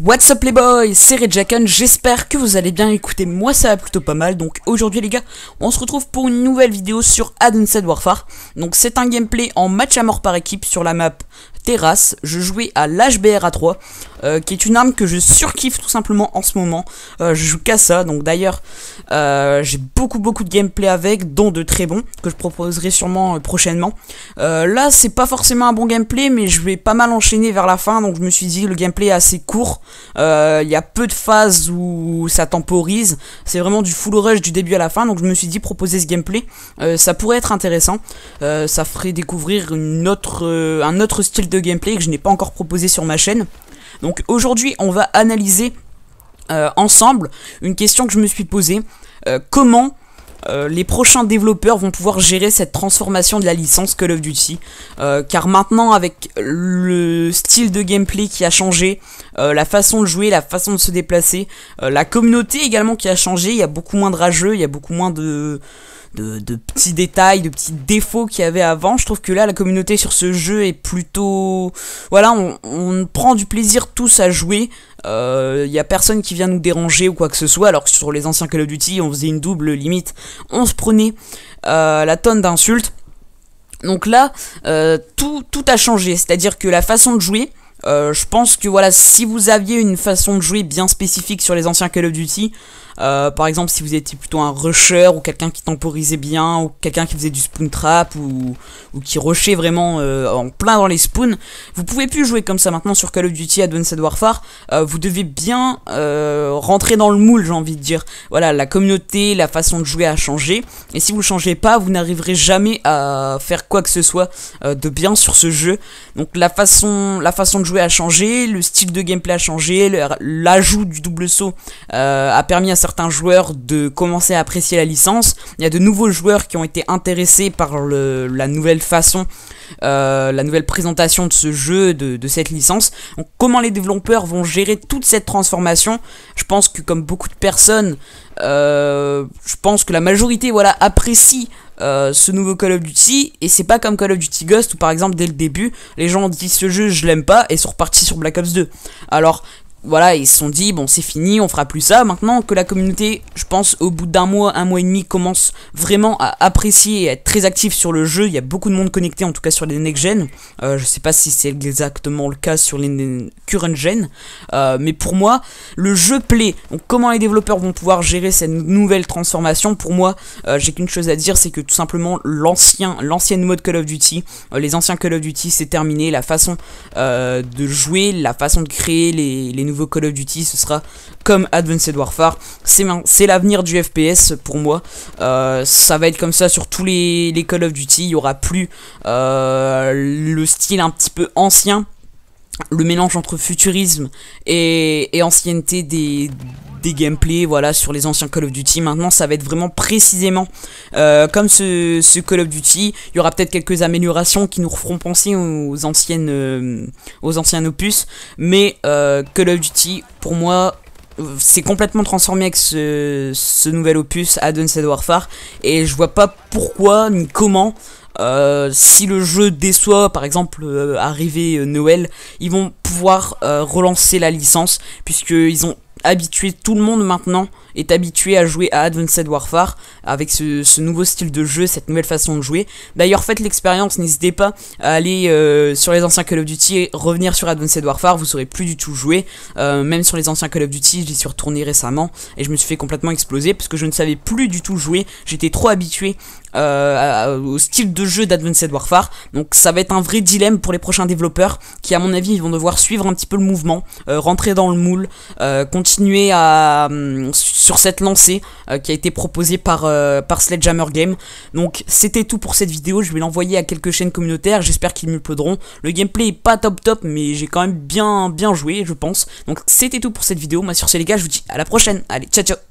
What's up les boys, c'est Redjacken, j'espère que vous allez bien. Écoutez, moi ça va plutôt pas mal. Donc aujourd'hui les gars, on se retrouve pour une nouvelle vidéo sur Advanced Warfare. Donc c'est un gameplay en match à mort par équipe sur la map Terrasse. Je jouais à l'HBR-A3, qui est une arme que je surkiffe tout simplement en ce moment. Je joue qu'à ça, donc d'ailleurs j'ai beaucoup de gameplay avec, dont de très bons, que je proposerai sûrement prochainement. Là c'est pas forcément un bon gameplay, mais je vais pas mal enchaîner vers la fin, donc je me suis dit le gameplay est assez court. Il y a peu de phases où ça temporise, c'est vraiment du full rush du début à la fin, donc je me suis dit proposer ce gameplay, ça pourrait être intéressant. Ça ferait découvrir un autre style de gameplay que je n'ai pas encore proposé sur ma chaîne. Donc aujourd'hui on va analyser ensemble une question que je me suis posée: comment les prochains développeurs vont pouvoir gérer cette transformation de la licence Call of Duty, car maintenant avec le style de gameplay qui a changé, la façon de jouer, la façon de se déplacer, la communauté également qui a changé, il y a beaucoup moins de rageux, il y a beaucoup moins de petits détails, de petits défauts qu'il y avait avant. Je trouve que là la communauté sur ce jeu est plutôt... Voilà, on prend du plaisir tous à jouer. Y a personne qui vient nous déranger ou quoi que ce soit, alors que sur les anciens Call of Duty on faisait une double limite, on se prenait la tonne d'insultes. Donc là tout a changé, c'est à dire que la façon de jouer, je pense que voilà, si vous aviez une façon de jouer bien spécifique sur les anciens Call of Duty, par exemple si vous étiez plutôt un rusher ou quelqu'un qui temporisait bien, ou quelqu'un qui faisait du spawn trap, ou qui rushait vraiment en plein dans les spawns, vous pouvez plus jouer comme ça maintenant sur Call of Duty Advanced Warfare. Vous devez bien rentrer dans le moule, j'ai envie de dire. Voilà, la communauté, la façon de jouer a changé, et si vous ne changez pas, vous n'arriverez jamais à faire quoi que ce soit de bien sur ce jeu. Donc la façon de jouer a changé, le style de gameplay a changé, l'ajout du double saut a permis à certains joueurs de commencer à apprécier la licence. Il y a de nouveaux joueurs qui ont été intéressés par la nouvelle façon, la nouvelle présentation de ce jeu, de cette licence. Donc comment les développeurs vont gérer toute cette transformation? Je pense que comme beaucoup de personnes, je pense que la majorité voilà, apprécie ce nouveau Call of Duty, et c'est pas comme Call of Duty Ghost où par exemple dès le début les gens ont dit ce jeu je l'aime pas et sont repartis sur Black Ops 2. Alors voilà, ils se sont dit bon c'est fini, on fera plus ça. Maintenant que la communauté, je pense au bout d'un mois et demi, commence vraiment à apprécier et à être très active sur le jeu, il y a beaucoup de monde connecté en tout cas sur les next gen. Je sais pas si c'est exactement le cas sur les current gen, mais pour moi le jeu plaît. Donc comment les développeurs vont pouvoir gérer cette nouvelle transformation? Pour moi j'ai qu'une chose à dire, c'est que tout simplement l'ancienne mode Call of Duty, les anciens Call of Duty c'est terminé. La façon de jouer, la façon de créer les nouveau Call of Duty, ce sera comme Advanced Warfare. C'est l'avenir du FPS pour moi. Ça va être comme ça sur tous les Call of Duty. Il n'y aura plus le style un petit peu ancien, le mélange entre futurisme et ancienneté des gameplays, voilà, sur les anciens Call of Duty. Maintenant ça va être vraiment précisément comme ce Call of Duty. Il y aura peut-être quelques améliorations qui nous feront penser aux anciens opus, mais Call of Duty pour moi c'est complètement transformé avec ce nouvel opus Advanced Warfare, et je vois pas pourquoi ni comment, si le jeu déçoit, par exemple arrivé Noël, ils vont pouvoir relancer la licence, puisqu'ils ont habitué, tout le monde maintenant est habitué à jouer à Advanced Warfare avec ce nouveau style de jeu, cette nouvelle façon de jouer. D'ailleurs faites l'expérience, n'hésitez pas à aller sur les anciens Call of Duty et revenir sur Advanced Warfare, vous saurez plus du tout jouer. Même sur les anciens Call of Duty, j'y suis retourné récemment et je me suis fait complètement exploser parce que je ne savais plus du tout jouer, j'étais trop habitué au style de jeu d'Advanced Warfare. Donc ça va être un vrai dilemme pour les prochains développeurs qui à mon avis ils vont devoir suivre un petit peu le mouvement, rentrer dans le moule, continuer sur cette lancée qui a été proposée par Sledgehammer Game. Donc c'était tout pour cette vidéo, je vais l'envoyer à quelques chaînes communautaires, j'espère qu'ils me plauderont. Le gameplay est pas top mais j'ai quand même bien joué je pense. Donc c'était tout pour cette vidéo, moi sur ce les gars je vous dis à la prochaine, allez ciao ciao.